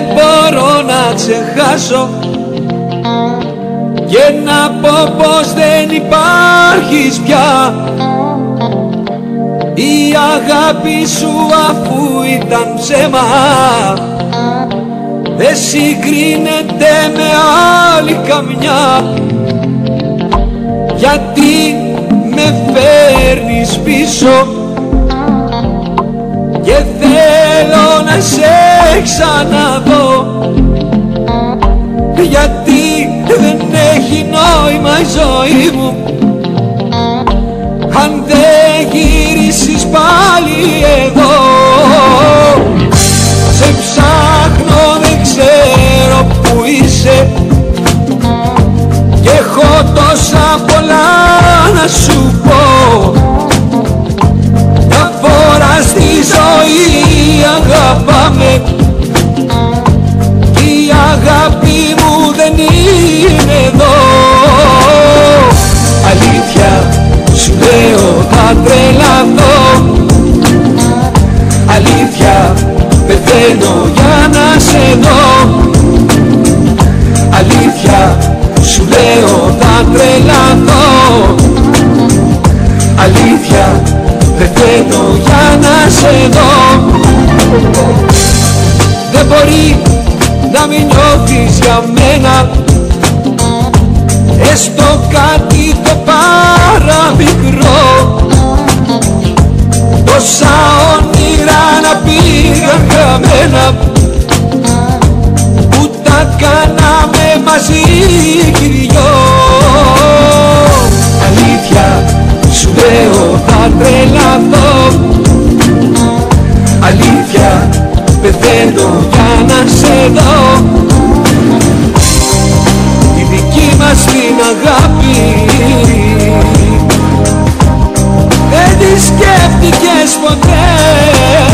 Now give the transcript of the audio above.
μπορώ να ξεχάσω και να πω πως δεν υπάρχεις πια. Η αγάπη σου αφού ήταν ψέμα δεν συγκρίνεται με άλλη καμιά. Γιατί με φέρνεις πίσω και θέλω να σε ξαναδώ. Γιατί δεν έχει νόημα η ζωή μου αν δεν γυρίσεις πάλι εδώ. Σε ψάχνω, δεν ξέρω που είσαι και έχω τόσα πολλά να σου πω. Μια φορά στη ζωή αγαπάμε κι η αγάπη μου δεν είναι εδώ. Αλήθεια σου λέω θα τρελαθώ, αλήθεια πεθαίνω για να σε δω. Αλήθεια σου λέω θα τρελαθώ, αλήθεια πεθαίνω για να σε δω. Δεν μπορεί να μην νιώθεις για μένα έστω κάτι το παραμικρό. Τόσα όνειρα να πήγαν χαμένα που τα κάναμε μαζί κι οι δυο. Αλήθεια σου λέω θα τρελαθώ, αλήθεια πεθαίνω για να σε δω. Τη δική μας την αγάπη δεν τη σκέφτηκες ποτέ.